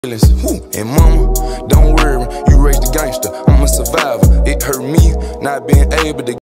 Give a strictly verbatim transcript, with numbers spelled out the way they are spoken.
And mama, don't worry, you raised the gangster. I'm a survivor. It hurt me not being able to